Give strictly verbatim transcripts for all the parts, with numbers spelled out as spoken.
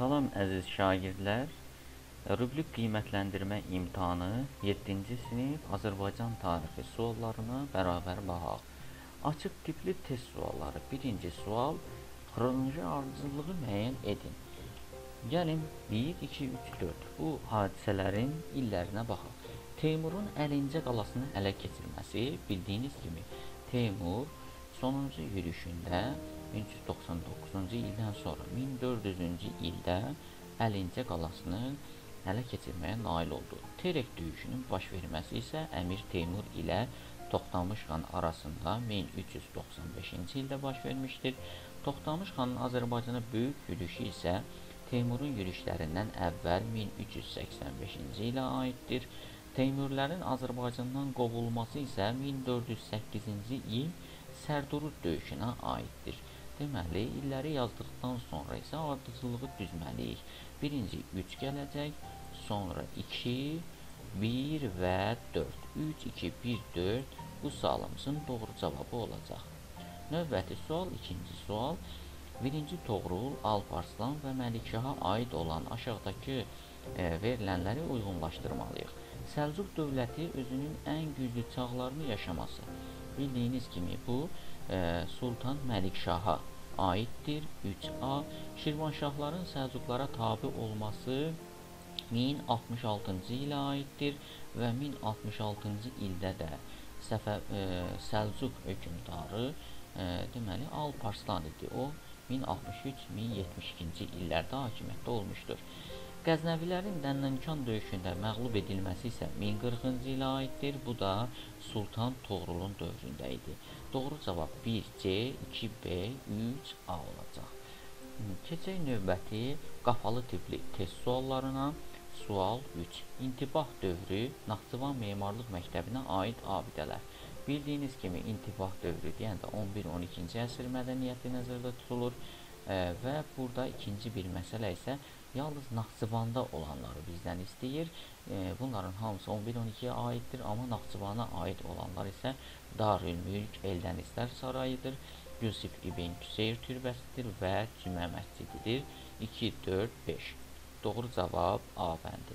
Salam əziz şagirdlər. Rubrik qiymətləndirmə imtahanı yeddinci sinif Azərbaycan tarixi suallarına bərabər baxaq. Açıq tipli test sualları. Birinci sual, xronoloji ardıcıllığı müəyyən edin. Gəlin bir, iki, üç, dörd bu hadisələrin illərinə baxaq. Teymurun Əlincə qalasını ələ keçirməsi, bildiyiniz kimi Teymur sonuncu yürüşündə min üç yüz doxsan doqquzuncu ildən sonra min dörd yüzüncü ildə Əlincə qalasını ələ keçirməyə nail oldu. Terek döyüşünün baş verməsi isə Əmir Teymur ilə Toxtamış xan arasında min üç yüz doxsan beşinci ildə baş vermişdir. Toxtamış xanın Azərbaycana böyük yürüşü isə Teymurun yürüşlərindən əvvəl min üç yüz səksən beşinci ilə aiddir. Teymurlərin Azərbaycandan qovulması isə min dörd yüz səkkizinci il Sərdurud döyüşünə aiddir. Deməli, illəri yazdıqdan sonra isə ardıcılığı düzməliyik. Birinci üç gələcək, sonra iki, bir və dörd. üç, iki, bir, dörd bu sualımızın doğru cavabı olacaq. Növbəti sual, ikinci sual. Birinci Toğrul, Alparslan və Məlikşaha aid olan aşağıdakı e, verilənləri uyğunlaşdırmalıyıq. Səlcuq dövləti özünün ən güclü çağlarını yaşaması. Bildiyiniz kimi bu e, Sultan Məlikşaha aiddir. üç A. Şirvanşahların Səlcuqlara tabi olması min altmış altıncı ilə aiddir və min altmış altıncı ildə də Səfə, e, Səlcuq hökmdarı e, deməli Alparslan idi. O min altmış üç min yetmiş ikinci illərdə hakimiyyətdə olmuşdur. Qəznəvilərin Dənnənkan döyüşündə məğlub edilməsi isə min qırxıncı ilə aiddir. Bu da Sultan Toğrulun dövründə idi. Doğru cavab bir C, iki B, üç A olacaq. Keçək növbəti qapalı tipli test suallarına. Sual üç. İntibah dövrü Naxçıvan Memarlıq Məktəbinə aid abidələr. Bildiyiniz kimi intibah dövrü deyəndə on bir on ikinci əsr mədəniyyəti nəzərdə tutulur e, və burada ikinci bir məsələ isə yalnız Naxçıvanda olanları bizdən istəyir. E, bunların hamısı on bir on ikiyə aiddir, amma Naxçıvana aid olanlar isə Darülmülk Eldənizlər sarayıdır, Yusif İbn Küseyr türbəsidir və Cümə məscididir. iki, dörd, beş. Doğru cavab A bəndi.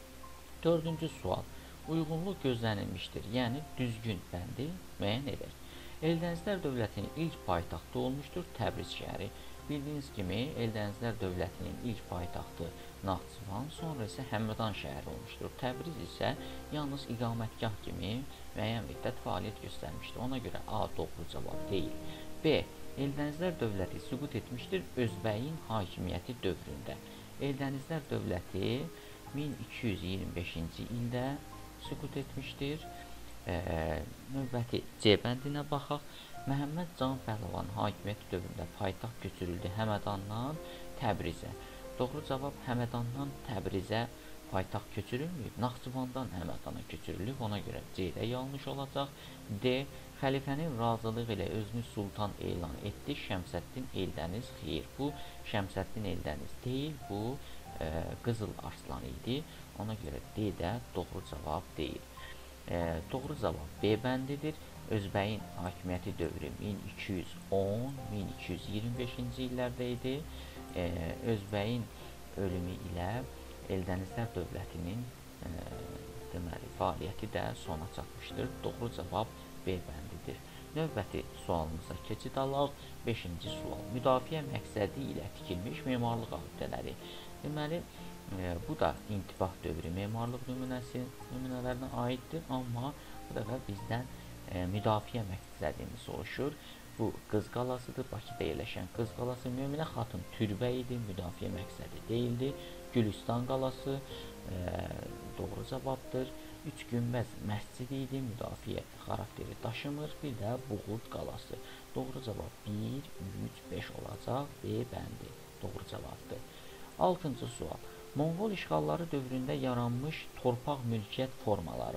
Dördüncü sual. Uyğunluq gözlənilmişdir, yəni düzgün bəndi müəyyən edək. Eldənizlər dövlətinin ilk paytaxtı olmuşdur Təbriz şəhəri. Bildiyiniz kimi Eldənizlər dövlətinin ilk paytaxtı Naxçıvan, sonra isə Həmədan şəhəri olmuşdur. Təbriz isə yalnız iqamətgah kimi müəyyən müddət fəaliyyət göstərmişdir. Ona görə A doğru cavab deyil. B. Eldənizlər dövləti süqut etmişdir Özbəyin hakimiyyəti dövründə. Eldənizlər dövləti min iki yüz iyirmi beşinci ildə süqut etmişdir. E, növbəti C bəndinə baxaq. Məhəmməd Can Pəhləvan hakimiyyəti dövründə paytaxt köçürüldü Həmədandan Təbrizə. Doğru cavab Həmədandan Təbrizə paytaxt köçürülməyib, Naxçıvandan Həmədana köçürülüb. Ona görə C də yanlış olacaq. D. Xəlifənin razılığı ilə özünü sultan elan etdi Şəmsəddin Eldəniz. Xeyr, bu Şəmsəddin Eldəniz deyil, bu e, Qızıl Arslan idi. Ona görə D də doğru cavab deyil. E, doğru cavab B bəndidir. Özbəyin hakimiyyəti dövrü min iki yüz on min iki yüz iyirmi beşinci illərdə idi. E, Özbəyin ölümü ilə Eldənizlər dövlətinin e, deməli, fəaliyyəti də sona çatmışdır. Doğru cavab B bəndidir. Növbəti sualımıza keçid alaq. beşinci sual. Müdafiə məqsədi ilə tikilmiş memarlıq abidələri. Deməli, e, bu da intibah dövrü memarlıq nümunəsi nümunələrinə aiddir, amma bu dəfə bizdən e, müdafiə məqsədini soruşur. Bu Qız qalasıdır, Bakıda yerləşən Qız qalası. Möminə xatın türbə idi, müdafiə məqsədi deyildi. Gülüstan qalası e, doğru cavabdır. Üç günbəz məscidi idi, müdafiə xarakteri daşımır. Bir də Buğurt qalası. Doğru cavab bir, üç, beş olacaq. B bəndi doğru cavabdır. altıncı sual. Monqol işğalları dövründə yaranmış torpaq mülkiyyət formaları.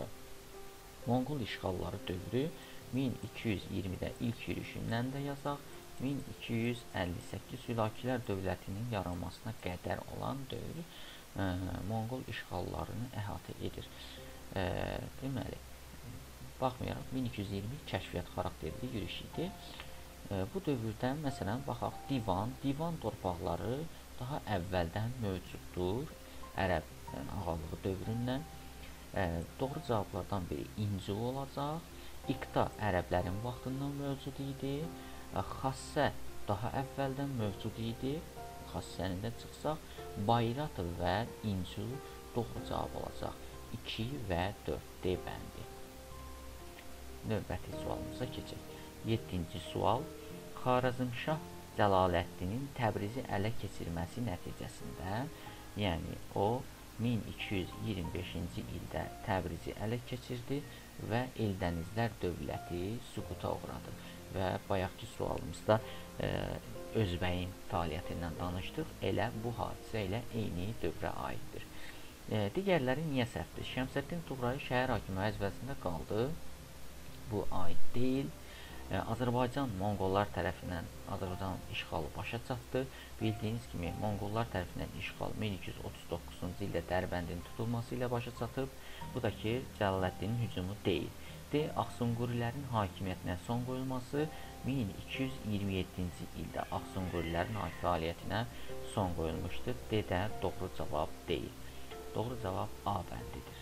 Monqol işğalları dövrü min iki yüz iyirmidə ilk yürüşündən də yazaq. min iki yüz əlli səkkiz Hülakülər dövlətinin yaranmasına qədər olan dövr e, Monqol işğallarını əhatə edir. E, deməli, baxmayaraq min iki yüz iyirmi kəşfiyyat xarakterli yürüş idi. E, bu dövrdə məsələn baxaq divan, divan torpaqları daha əvvəldən mövcuddur, ərəb ağalığı dövründən. Doğru cavablardan biri İnci olacaq. İqta ərəblərin vaxtından mövcud idi. Xassə daha əvvəldən mövcud idi. Xassənin də çıxsaq, Bayrat və İncu doğru cavab olacaq. iki və dörd D bəndi. Növbəti sualımıza keçək. yeddinci sual. Xarəzmşah Cəlaləddinin Təbrizi ələ keçirməsi nəticəsində, yəni o min iki yüz iyirmi beşinci ildə Təbrizi ələ keçirdi və Eldənizlər dövləti süquta uğradı. Və bayaqki sualımızda e, Özbəyin fəaliyyətindən danışdıq. Elə bu hadisə ilə eyni dövrə aiddir. E, digərləri niyə səhvdir? Şəmsəddin Tuğrayı şəhər hakimi vəzifəsində qaldı. Bu aid deyil. E, Azərbaycan Monqollar tərəfindən Azərbaycan işğalı başa çatdı. Bildiyiniz kimi Monqollar tərəfindən işğal min iki yüz otuz doqquzuncu ildə Dərbəndin tutulması ilə başa çatıb. Bu da ki, Cəlaləddinin hücumu deyil. D. Axsunqurilərin hakimiyyətinə son qoyulması min iki yüz iyirmi yeddinci ildə Axsunqurilərin fəaliyyətinə son qoyulmuşdur. D. də doğru cavab deyil. Doğru cavab A bəndidir.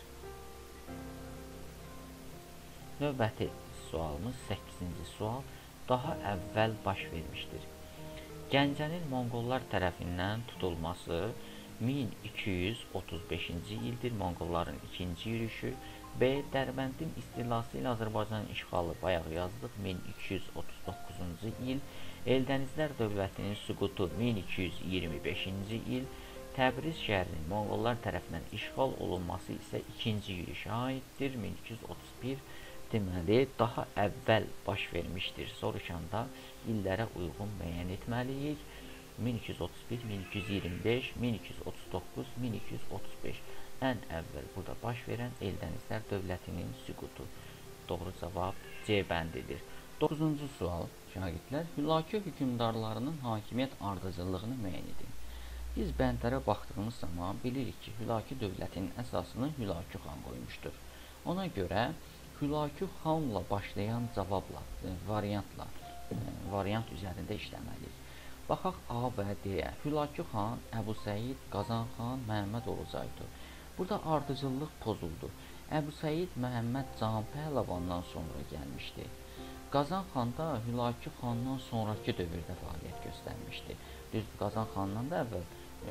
Növbəti sualımız səkkizinci sual. Daha əvvəl baş vermişdir. Gəncənin Monqollar tərəfindən tutulması min iki yüz otuz beşinci ildir. Monqolların ikinci yürüyüşü. B. Dərbəndin istilası ilə Azərbaycanın işğalı, bayaq yazdıq, min iki yüz otuz doqquzuncu il. Eldənizlər dövlətinin süqutu min iki yüz iyirmi beşinci il. Təbriz şəhərinin Monqollar tərəfindən işğal olunması isə ikinci yürüyüşə aiddir, min iki yüz otuz bir. Deməli, daha əvvəl baş vermişdir soruşanda illərə uyğun müəyyən etməliyik. min iki yüz otuz bir, min iki yüz iyirmi beş, min iki yüz otuz doqquz, min iki yüz otuz beş. Ən əvvəl burada baş verən Eldənizlər dövlətinin süqutu. Doğru cavab C bəndidir. doqquzuncu sual. Şagirdlər, Hülakü hökmdarlarının hakimiyyət ardıcıllığını müəyyən edin. Biz bəndlərə baxdığımız zaman bilirik ki, Hülakü dövlətinin əsasını Hülakü xan qoymuşdur. Ona görə Hülakü xanla başlayan cavabla, variantla, variant üzərində işləməliyik. Baxaq A və D-yə. Hülakü xan, Əbu Səid, Qazan xan, Məhəmməd Orucaydı. Burada ardıcıllıq pozuldu. Əbu Səid Məhəmməd Can Pəhləvandan sonra gəlmişdi. Qazan xan da Hülakü xandan sonraki dövrdə fəaliyyət göstərmişdi. Düzdür, Qazan xandan da əvvəl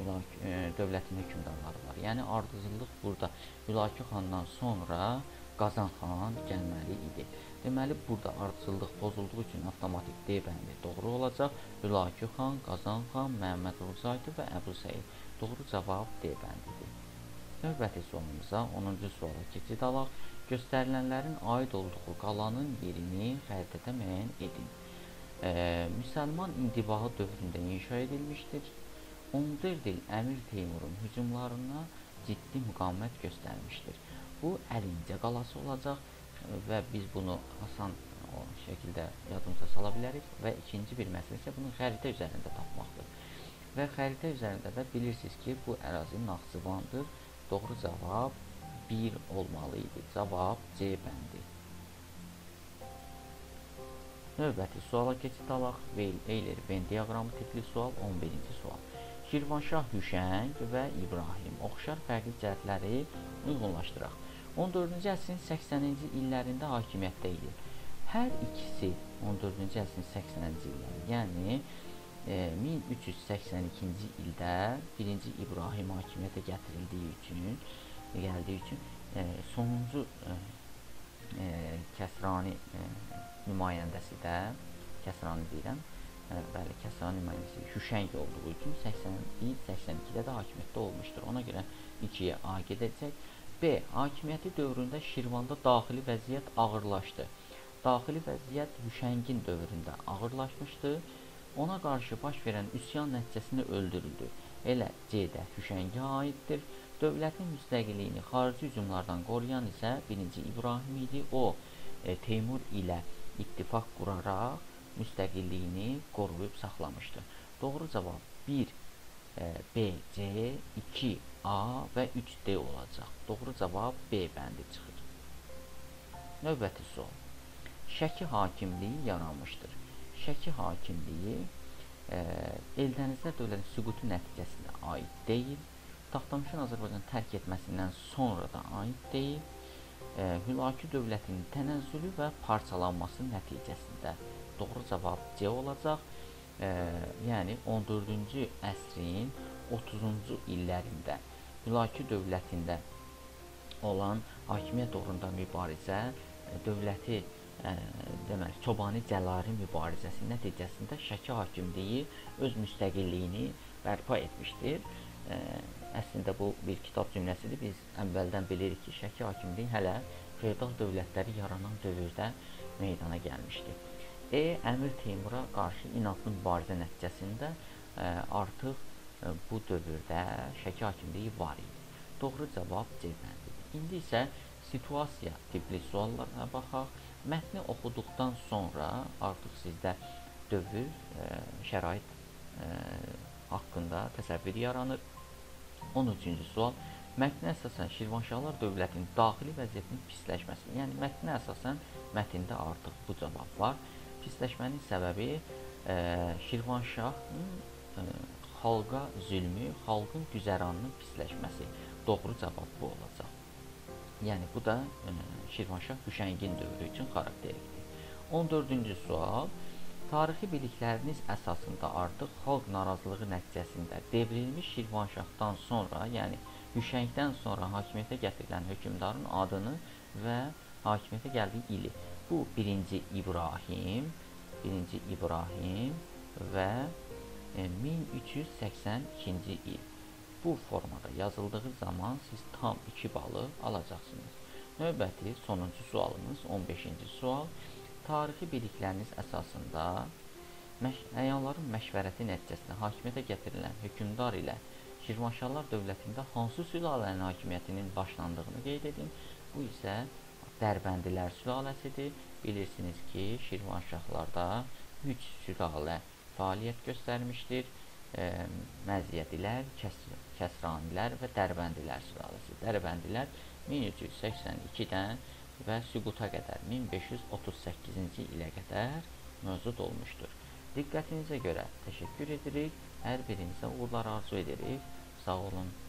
dövlətin hökmdarları var. Yəni ardıcıllıq burada Hülakü xandan sonra Qazan xan gəlməli idi. Deməli, burada ardıcıllıq pozulduğu üçün avtomatik D bəndi doğru olacaq. Hülakü xan, Qazan xan, Məhəmməd Orucaydı və Əbu Səid. Doğru cavab D bəndidir. Növbəti sualımıza onuncu suala keçid alaq. Göstərilənlərin aid olduğu qalanın yerini xəritədə müəyyən edin. E, Müsəlman intibağı dövründə inşa edilmişdir. Ondirdil Əmir Teymurun hücumlarına ciddi müqavimət göstərmişdir. Bu Əlincə qalası olacaq və biz bunu asan o şəkildə yadımıza sala bilərik və ikinci bir məsələ isə bunu xəritə üzərində tapmaqdır. Və xəritə üzərində də bilirsiniz ki, bu ərazi Naxçıvandır. Doğru cavab bir olmalı idi. Cavab C bəndi. Növbəti suala keçid alaq. Eyler-Venn diaqramı tipli sual. on birinci sual. Şirvanşah Hüşəng və İbrahim oxşar fərqli cəhətləri uyğunlaşdıraq. on dördüncü əsrin səksəninci illərində hakimiyyətdə idi. Hər ikisi on dördüncü əsrin səksəninci illəri, yəni e, min üç yüz səksən ikinci ildə birinci İbrahim hakimiyyətə gətirildiyi üçün, gəldiyi üçün e, sonuncu e, e, Kəsrani e, nümayəndəsi də, Kəsrani deyirəm, e, bəli, Kəsrani nümayəndəsi Hüşəng olduğu üçün səksən bir səksən ikidə də hakimiyyətdə olmuşdur. Ona görə ikiyə A gedəcək. B. Hakimiyyəti dövründə Şirvanda daxili vəziyyət ağırlaşdı. Daxili vəziyyət Hüşəngin dövründə ağırlaşmışdı. Ona qarşı baş verən üsyan nəticəsində öldürüldü. Elə C-də Hüşəngə aiddir. Dövlətin müstəqilliyini xarici hücumlardan qoruyan isə birinci İbrahim idi. O, e, Teymur ilə ittifaq quraraq müstəqilliyini qoruyub saxlamışdı. Doğru cavab bir e, B, C, iki A və üç D olacaq. Doğru cavab B bəndi çıxır. Növbəti sual. Şəki hakimliyi yaranmışdır. Şəki hakimliyi e, Eldənizlər dövlətin süqutu nəticəsində aid deyil. Toxtamışın Azərbaycanı tərk etməsindən sonra da aid deyil. E, Hülaki dövlətinin tənəzzülü və parçalanması nəticəsində. Doğru cavab C olacaq. E, yəni on dördüncü əsrin otuzuncu illərində Hülaki dövlətində olan hakimiyyət uğrunda mübarizə dövləti ə, deməli Çobani Cəlari mübarizəsi nəticəsində Şəki hakimliyi öz müstəqilliyini bərpa etmişdir. Ə, əslində bu bir kitab cümləsidir. Biz əvvəldən bilirik ki, Şəki hakimliyi hələ feodal dövlətləri yaranan dövrdə meydana gəlmişdi. E. Əmir Teymura qarşı inadlı mübarizə nəticəsində ə, artıq ə, bu dövrdə Şəki hakimliyi var idi. Doğru cavab C bəndidir. İndi isə situasiya tipli suallara baxaq. Mətni oxuduqdan sonra artıq sizdə dövr, ə, şərait ə, haqqında təsəvvür yaranır. on üçüncü sual. Mətnə əsasən Şirvanşahlar dövlətinin daxili vəziyyətinin pisləşməsi. Yəni mətnə əsasən mətndə artıq bu cavab var. Pisləşmənin səbəbi ə, Şirvanşahın ə, xalqa zülmü, xalqın güzəranının pisləşməsi. Doğru cavab bu olacaq. Yəni bu da ə, Şirvanşah Hüşəngin dövrü üçün xarakterikdir. on dördüncü sual. Tarixi bilikləriniz əsasında artıq xalq narazılığı nəticəsində devrilmiş Şirvanşahdan sonra, yəni Hüşəngdən sonra hakimiyyətə gətirilən hökmdarın adını və hakimiyyətə gəldiyi ili. Bu birinci İbrahim, birinci İbrahim və e, min üç yüz səksən ikinci il. Bu formada yazıldığı zaman siz tam iki balı alacaqsınız. Növbəti sonuncu sualımız on beşinci sual. Tarixi bilikləriniz əsasında məş əyanların məşvərəti nəticəsində hakimiyyətə gətirilən hökmdar ilə Şirvanşahlar dövlətində hansı sülalənin hakimiyyətinin başlandığını qeyd edin. Bu isə Dərbəndilər sülaləsidir. Bilirsiniz ki, Şirvanşahlarda üç sülalə fəaliyyət göstərmişdir. E, Məziyyədilər, Kəs Kəsranilər və Dərbəndilər sülaləsi. Dərbəndilər min üç yüz səksən ikidən və süquta qədər min beş yüz otuz səkkizinci ilə qədər mövcud olmuşdur. Diqqətinizə görə təşəkkür edirik. Hər birinizə uğurlar arzu edirik. Sağ olun.